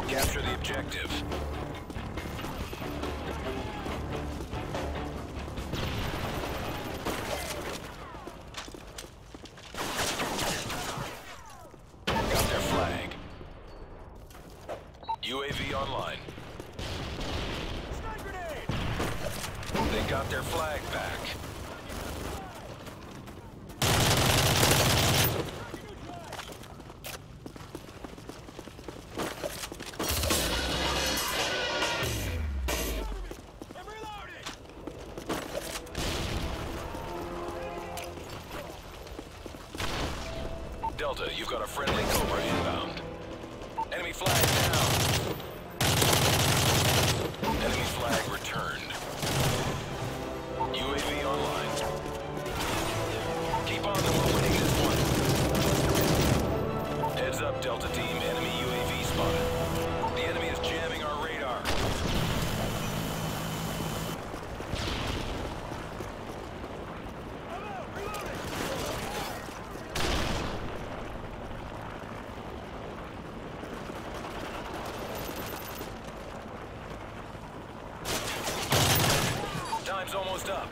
Capture the objective. Got their flag. UAV online. They got their flag back. Delta, you've got a friendly Cobra inbound. Enemy flag down. Enemy flag returned. UAV online. Keep on them, we're winning this one. Heads up, Delta team, enemy UAV spotted. The enemy is jamming our radar. Time's almost up.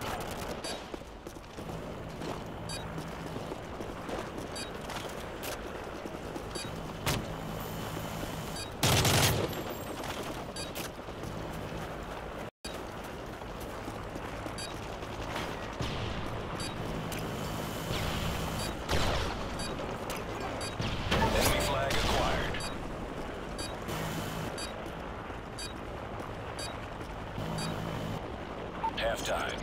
Enemy flag acquired. Halftime.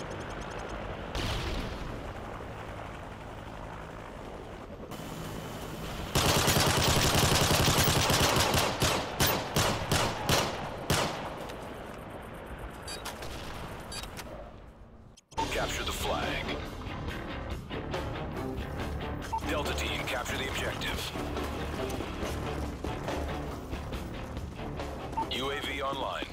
Capture the flag. Delta team, capture the objective. UAV online.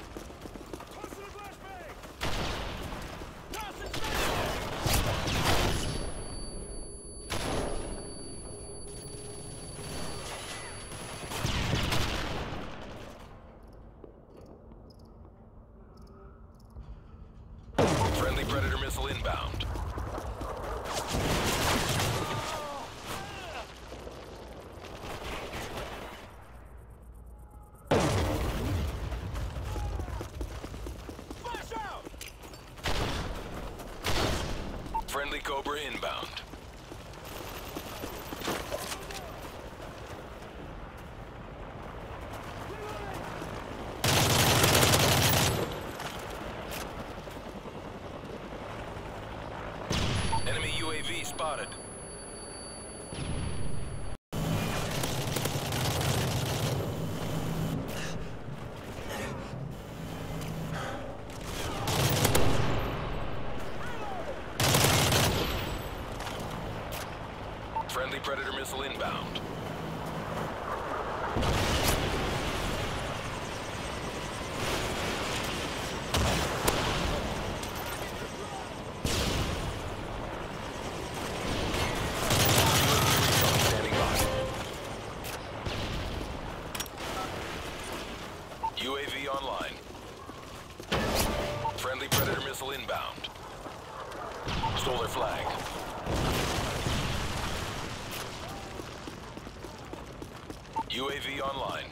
Friendly Predator missile inbound. Flash out! Friendly Cobra inbound. Enemy UAV spotted. Friendly Predator missile inbound. UAV online. Friendly Predator missile inbound. Stole their flag. UAV online.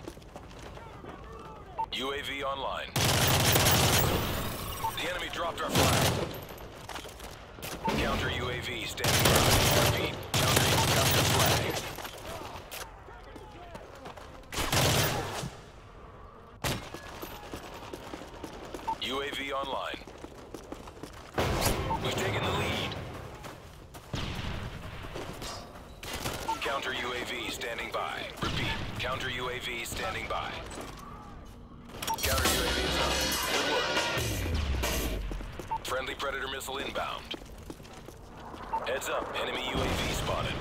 UAV online. The enemy dropped our flag. Counter UAV standing by. Repeat. Counter flag. UAV online. We've taken the lead. Counter UAV standing by. Repeat. Counter UAV standing by. Counter UAV is up. Good work. Friendly Predator missile inbound. Heads up. Enemy UAV spotted.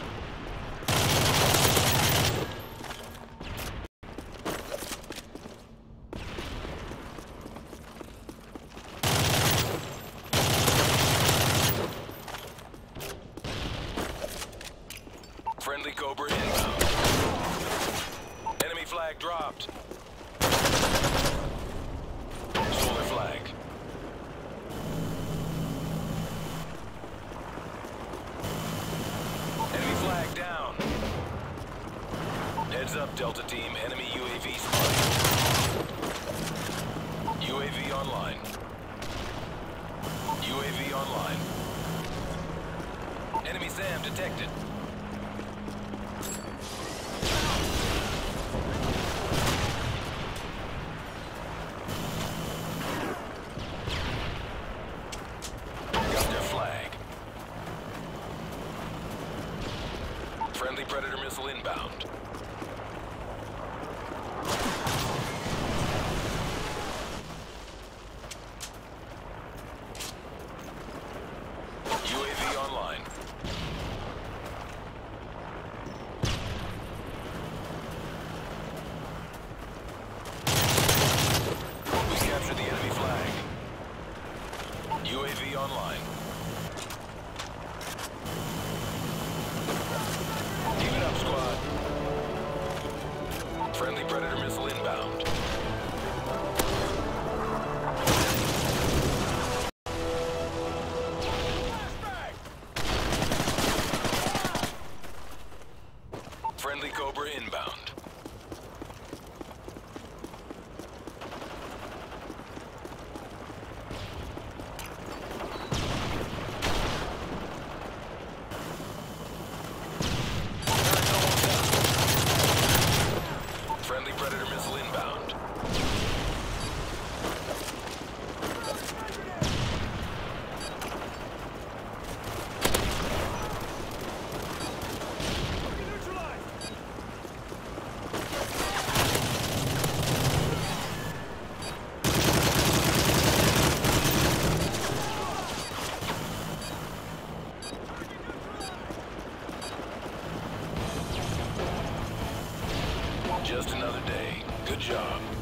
Friendly Cobra inbound. Enemy flag dropped. Delta Team, enemy UAV spotted. UAV online. UAV online. Enemy SAM detected. Got their flag. Friendly Predator missile inbound. UAV online. We captured the enemy flag. UAV online. Keep it up, squad. Friendly Predator missile inbound. Friendly Cobra inbound. Friendly Predator missile inbound. Just another day. Good job.